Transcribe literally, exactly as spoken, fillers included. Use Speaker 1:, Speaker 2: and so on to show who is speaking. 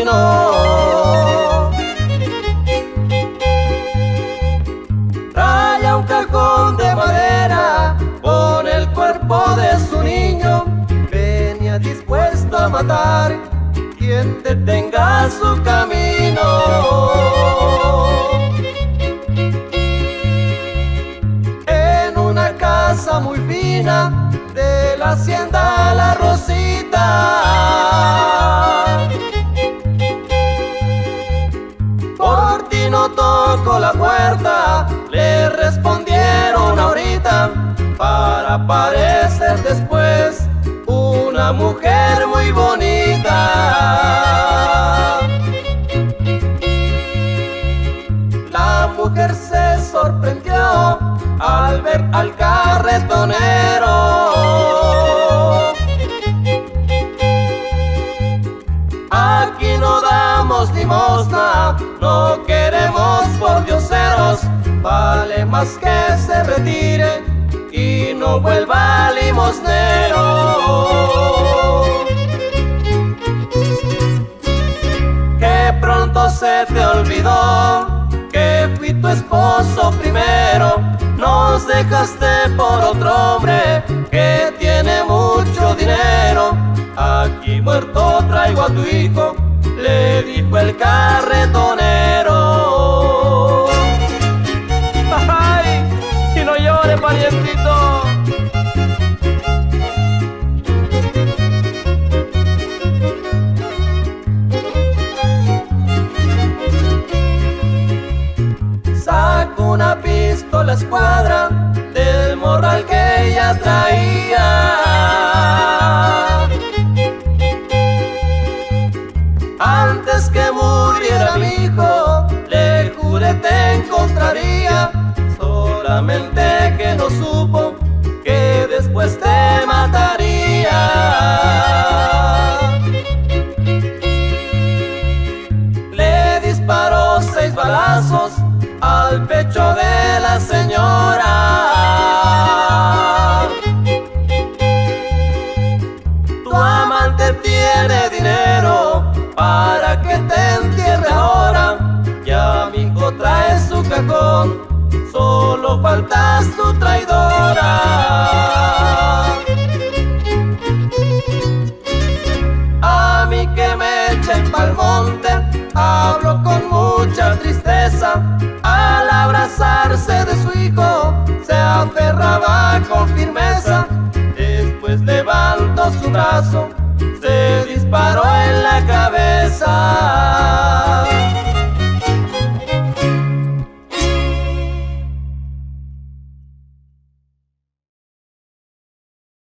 Speaker 1: camino. Traía un cajón de madera con el cuerpo de su niño. Venía dispuesto a matar quien detenga su camino. En una casa muy fina de la hacienda La Rosita, por ti no toco la puerta, le respondieron ahorita, para aparecer después una mujer muy bonita. La mujer se sorprendió al ver al carretonero. Aquí no damos limosna, no queremos por dioseros, vale más que se retire y no vuelva limosnero. Que pronto se te olvidó que fui tu esposo primero, nos dejaste por otro hombre que tiene mucho dinero. Aquí muerto traigo a tu hijo, le dijo el carretonero. ¡Ay! Y no llore, parientito. Sacó una pistola escuadra del morral que ella traía. Antes que muriera mi hijo, le juré te encontraría, solamente que no supo que después te